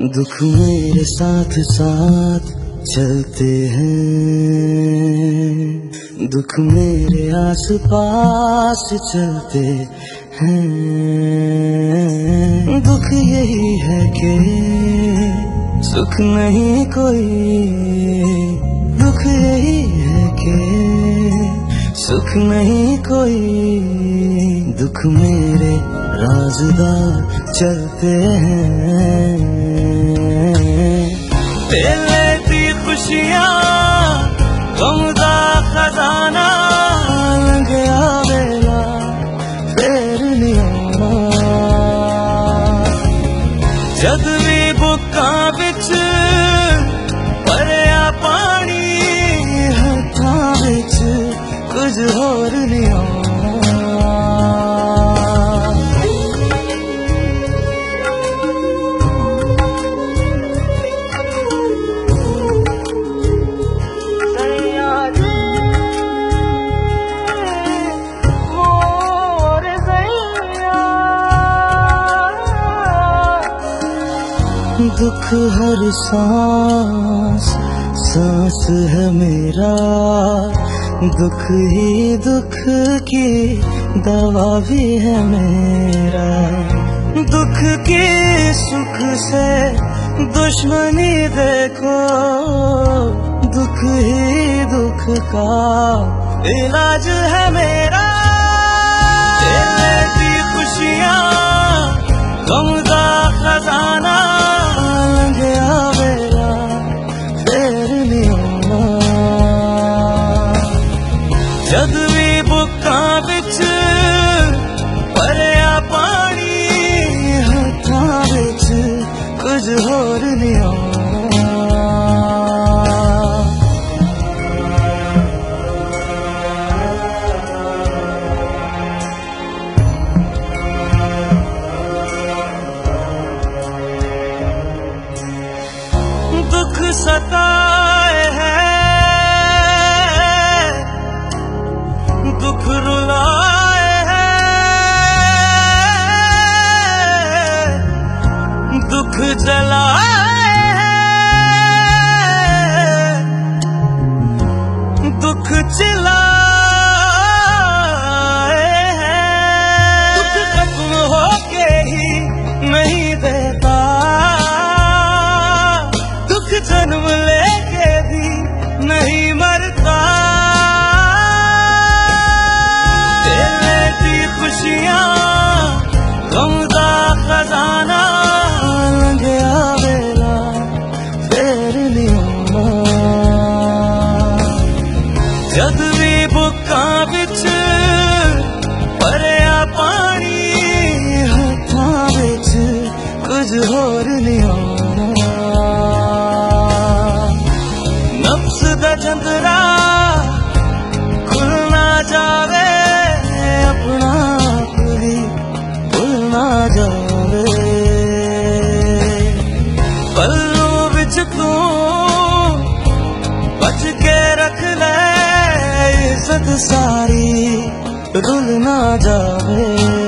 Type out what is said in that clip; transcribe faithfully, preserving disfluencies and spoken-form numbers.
दुख मेरे साथ साथ चलते हैं, दुख मेरे आस पास चलते हैं। दुख यही है कि सुख नहीं कोई, दुख यही है कि सुख नहीं कोई। दुख मेरे राज़दार चलते हैं, लेती खुशियाँ गम दा खजाना लंघिया वेला फेर नहीं आना। जद भी बुक्कां विच भरिया पानी हत्थां विच कुछ होर नहीं आना। दुख हर सांस सांस है मेरा, दुख ही दुख की दवा भी है मेरा। दुख के सुख से दुश्मनी देखो, दुख ही दुख का इलाज है मेरा। लेती खुशियाँ गम दा खजाना लंघिया वेला फेर नहीं आना। जद भी बुक्कां विच भरिया पानी हत्थां विच कुछ होर नहीं आना। दुख सताए है, दुख रुलाए है, दुख जलाए है, दुख चिल्लाए है। दुख खत्म होके ही नहीं देता, जन्म लेके भी नहीं मरता। लेती खुशियाँ गम दा खजाना लंघिया वेला फेर नहीं आना। जद भी बुक्कां विच भरिया पानी हत्थां विच कुछ होर नहीं आना। नफ्स दा जंदरा खुलना जावे, अपना आप भी भुलना जावे। पल्लू विच तू बच के रख ले, इज्जत सारी रुल ना जावे।